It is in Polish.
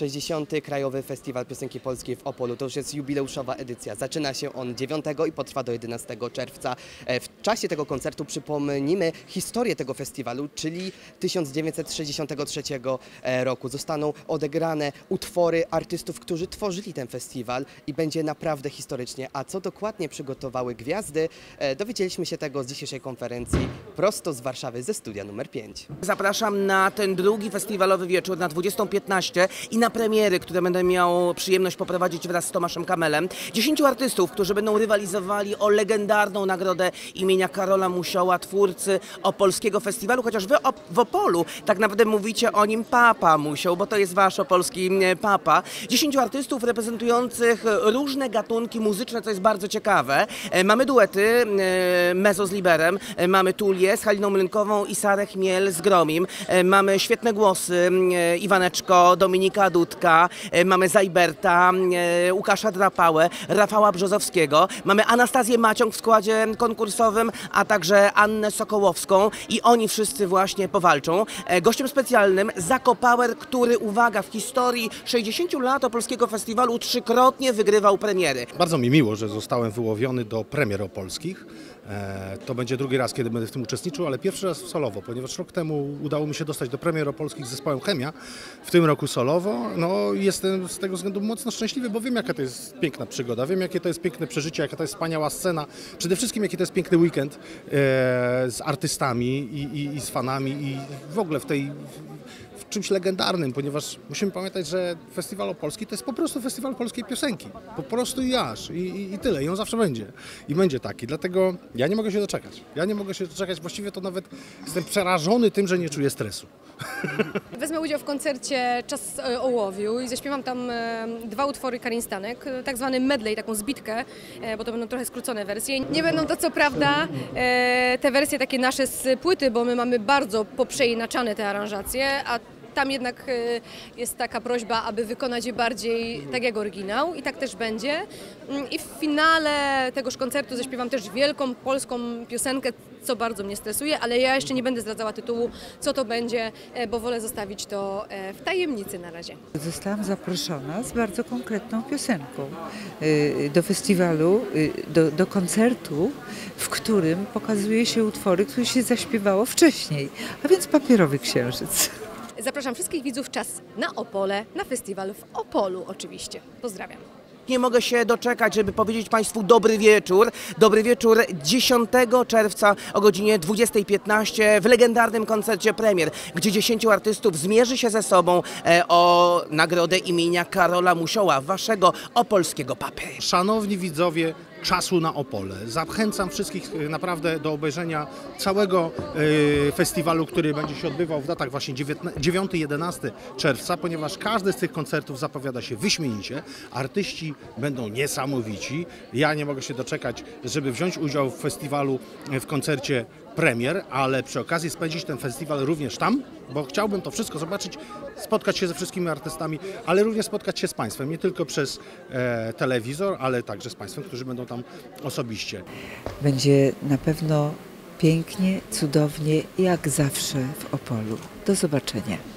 60. Krajowy Festiwal Piosenki Polskiej w Opolu. To już jest jubileuszowa edycja. Zaczyna się on 9 i potrwa do 11 czerwca. W czasie tego koncertu przypomnimy historię tego festiwalu, czyli 1963 roku. Zostaną odegrane utwory artystów, którzy tworzyli ten festiwal i będzie naprawdę historycznie. A co dokładnie przygotowały gwiazdy, dowiedzieliśmy się tego z dzisiejszej konferencji prosto z Warszawy, ze studia numer 5. Zapraszam na ten drugi festiwalowy wieczór na 20:15 i na premiery, które będę miał przyjemność poprowadzić wraz z Tomaszem Kamelem. 10 artystów, którzy będą rywalizowali o legendarną nagrodę imienia Karola Musioła, twórcy opolskiego festiwalu, chociaż wy w Opolu tak naprawdę mówicie o nim Papa Musioł, bo to jest wasz opolski papa. 10 artystów reprezentujących różne gatunki muzyczne, co jest bardzo ciekawe. Mamy duety Mezzo z Liberem, mamy Tulię z Haliną Mlynkową i Sarę Chmiel z Gromim. Mamy świetne głosy, Iwaneczko, Dominika Dudka, mamy Zajberta, Łukasza Drapałę, Rafała Brzozowskiego, mamy Anastazję Maciąg w składzie konkursowym, a także Annę Sokołowską i oni wszyscy właśnie powalczą. Gościem specjalnym Zakopałer, który, uwaga, w historii 60 lat opolskiego festiwalu 3-krotnie wygrywał premiery. Bardzo mi miło, że zostałem wyłowiony do premier opolskich. To będzie drugi raz, kiedy będę w tym uczestniczył, ale pierwszy raz solowo, ponieważ rok temu udało mi się dostać do premier opolskich z zespołem Chemia, w tym roku solowo. No, jestem z tego względu mocno szczęśliwy, bo wiem, jaka to jest piękna przygoda, wiem, jakie to jest piękne przeżycie, jaka to jest wspaniała scena, przede wszystkim jaki to jest piękny weekend z artystami i z fanami i w ogóle w czymś legendarnym, ponieważ musimy pamiętać, że Festiwal Opolski to jest po prostu festiwal polskiej piosenki. Po prostu i aż. I tyle. I on zawsze będzie. I będzie taki. Dlatego ja nie mogę się doczekać. Ja nie mogę się doczekać. Właściwie to nawet jestem przerażony tym, że nie czuję stresu. Wezmę udział w koncercie Czas ołowiu i zaśpiewam tam 2 utwory Karin Stanek, tak zwany medley, taką zbitkę, bo to będą trochę skrócone wersje. Nie będą to co prawda te wersje takie nasze z płyty, bo my mamy bardzo poprzeinaczane te aranżacje, a tam jednak jest taka prośba, aby wykonać je bardziej tak jak oryginał i tak też będzie. I w finale tegoż koncertu zaśpiewam też wielką polską piosenkę, co bardzo mnie stresuje, ale ja jeszcze nie będę zdradzała tytułu, co to będzie, bo wolę zostawić to w tajemnicy na razie. Zostałam zaproszona z bardzo konkretną piosenką do festiwalu, do koncertu, w którym pokazuje się utwory, które się zaśpiewało wcześniej, a więc Papierowy Księżyc. Zapraszam wszystkich widzów Czas na Opole, na festiwal w Opolu oczywiście. Pozdrawiam. Nie mogę się doczekać, żeby powiedzieć Państwu dobry wieczór. Dobry wieczór 10 czerwca o godzinie 20:15 w legendarnym koncercie premier, gdzie 10 artystów zmierzy się ze sobą o nagrodę imienia Karola Musioła, waszego opolskiego papy. Szanowni widzowie Czasu na Opole, zachęcam wszystkich naprawdę do obejrzenia całego festiwalu, który będzie się odbywał w datach właśnie 9-11 czerwca, ponieważ każdy z tych koncertów zapowiada się wyśmienicie. Artyści będą niesamowici. Ja nie mogę się doczekać, żeby wziąć udział w festiwalu, w koncercie premier, ale przy okazji spędzić ten festiwal również tam, bo chciałbym to wszystko zobaczyć, spotkać się ze wszystkimi artystami, ale również spotkać się z Państwem, nie tylko przez telewizor, ale także z Państwem, którzy będą tam osobiście. Będzie na pewno pięknie, cudownie, jak zawsze w Opolu. Do zobaczenia.